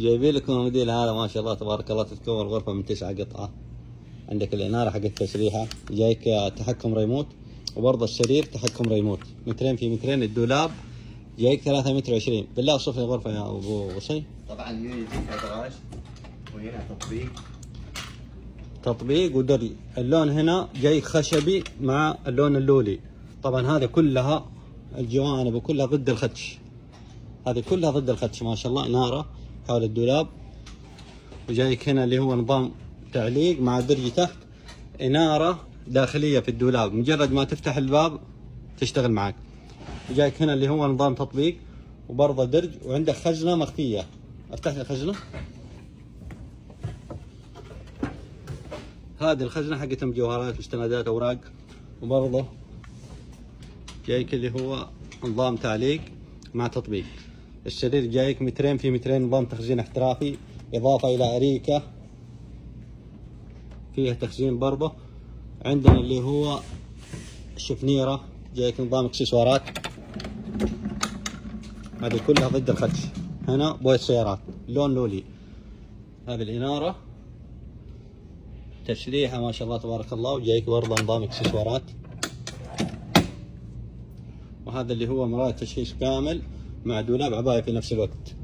جايبين لكم الموديل هذا ما شاء الله تبارك الله، تتكون الغرفة من 9 قطعة. عندك الإنارة حق التشريحة، جايك تحكم ريموت، وبرضه السرير تحكم ريموت، مترين في مترين. الدولاب جايك 3 متر 20. بالله اوصف لي الغرفة يا أبو وصي. طبعا يجيك كراج، وهنا تطبيق ودرج. اللون هنا جاي خشبي مع اللون اللولي. طبعا هذه كلها الجوانب وكلها ضد الخدش، هذه كلها ضد الخدش ما شاء الله. إنارة حول الدولاب، وجايك هنا اللي هو نظام تعليق مع درج تحت. إنارة داخلية في الدولاب، مجرد ما تفتح الباب تشتغل معك. وجايك هنا اللي هو نظام تطبيق، وبرضه درج، وعندك خزنة مخفية. افتح لي الخزنة. هذه الخزنة حقت مجوهرات، مستندات، أوراق. وبرضه جايك اللي هو نظام تعليق مع تطبيق. السرير جايك مترين في مترين، نظام تخزين احترافي، إضافة إلى أريكة فيها تخزين. برضه عندنا اللي هو الشفنيرة، جايك نظام اكسسوارات. هذه كلها ضد الخدش. هنا بوية سيارات لون لولي. هذه الإنارة تشريحة ما شاء الله تبارك الله، وجايك برضه نظام اكسسوارات. وهذا اللي هو مراية تشخيص كامل مع دولاب عباية في نفس الوقت.